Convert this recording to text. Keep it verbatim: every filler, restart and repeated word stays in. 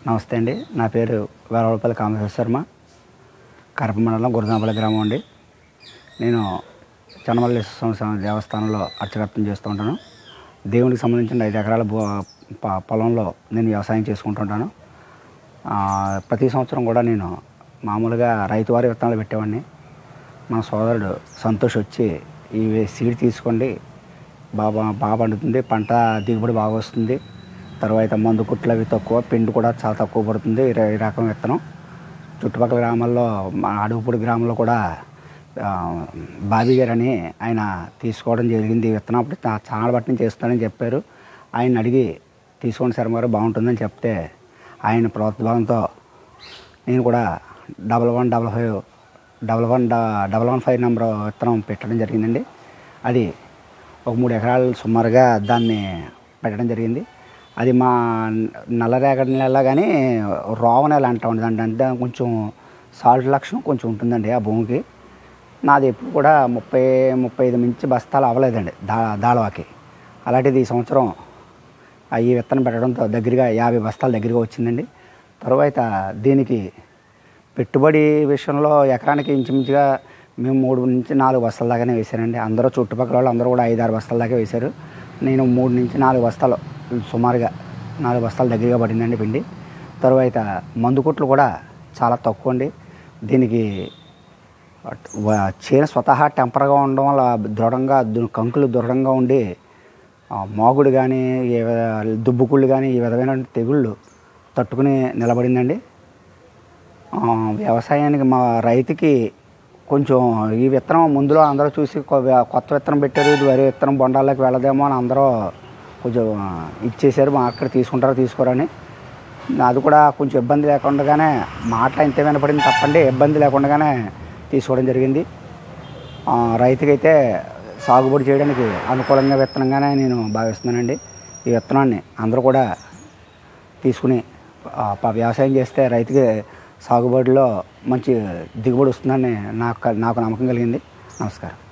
నమస్తే అండి. నా పేరు వేలవలపల్లి కామేశ్వర శర్మ, కరప మండలం గురజాంపల్లి గ్రామం అండి. నేను చెన్నమల్లేశ్వర దేవస్థానంలో అర్చకత్వం చేస్తూ ఉంటాను. దేవునికి సంబంధించిన ఐదు ఎకరాల పొలంలో నేను వ్యవసాయం చేసుకుంటుంటాను. ప్రతి సంవత్సరం కూడా నేను మామూలుగా రైతు వారి విత్తనాలు పెట్టేవాడిని. మన సోదరుడు సంతోష్ వచ్చి ఈ సీడ్ తీసుకోండి, బాగా బాగా పండుతుంది, పంట దిగుబడి బాగా వస్తుంది, తర్వాత మందు కుట్లు అవి తక్కువ, పిండి కూడా చాలా తక్కువ పడుతుంది, ఈ రకం విత్తనం చుట్టుపక్కల గ్రామాల్లో మా అడుగుపూడి గ్రామంలో కూడా బాబీ గారు అని ఆయన తీసుకోవడం జరిగింది. ఈ విత్తనం అప్పుడు చాలా బట్టి నుంచి చేస్తానని చెప్పారు. ఆయన అడిగి తీసుకోండి శర్మ గారు బాగుంటుందని చెప్తే ఆయన ప్రోత్సాహంతో నేను కూడా double one double five double one double one five number విత్తనం పెట్టడం జరిగిందండి. అది ఒక మూడు ఎకరాలు సుమారుగా దాన్ని పెట్టడం జరిగింది. అది మా నల్లరేగడి నెల కానీ రోవ నెల అంటా ఉండదండి. అంటే కొంచెం సాల్ట్ లక్షణం కొంచెం ఉంటుందండి ఆ భూమికి. నాది ఎప్పుడు కూడా ముప్పై ముప్పై ఐదు మించి బస్తాలు అవ్వలేదండి దా దాళవాకి. అలాంటిది ఈ సంవత్సరం ఈ విత్తనం పెట్టడంతో దగ్గరగా యాభై బస్తాల దగ్గరగా వచ్చిందండి. తరువాత దీనికి పెట్టుబడి విషయంలో ఎకరానికి ఇంచుమించుగా మేము మూడు నుంచి నాలుగు బస్తాల దాకానే వేశానండి. అందరూ చుట్టుపక్కల వాళ్ళు అందరూ కూడా ఐదు ఆరు బస్తాల దాకా వేశారు. నేను మూడు నుంచి నాలుగు బస్తాలు సుమారుగా నాలుగు బస్తాల దగ్గరగా పడిందండి పిండి. తరువాత మందు కుట్లు కూడా చాలా తక్కువ అండి. దీనికి చేను స్వతహా టెంపర్గా ఉండడం వల్ల దృఢంగా కంకులు దృఢంగా ఉండి మోగుడు కానీ ఏ దుబ్బుకుళ్ళు కానీ ఈ విధమైన తెగుళ్ళు తట్టుకుని నిలబడిందండి. వ్యవసాయానికి మా రైతుకి కొంచెం ఈ విత్తనం ముందులో అందరూ చూసి కొత్త విత్తనం పెట్టారు, ఇది వరి విత్తనం బొండాల్లోకి వెళ్ళదేమో అని అందరూ కొంచెం ఇచ్చేసారు. మా అక్కడ తీసుకుంటారో తీసుకోరని. అది కూడా కొంచెం ఇబ్బంది లేకుండానే మాటలు ఇంతే వినపడింది తప్పండి, ఇబ్బంది లేకుండానే తీసుకోవడం జరిగింది. రైతుకైతే సాగుబడి చేయడానికి అనుకూలంగా విత్తనంగానే నేను భావిస్తున్నానండి. ఈ విత్తనాన్ని అందరూ కూడా తీసుకుని వ్యవసాయం చేస్తే రైతుకి సాగుబడిలో మంచి దిగుబడి వస్తుందని నాకు నాకు నమ్మకం కలిగింది. నమస్కారం.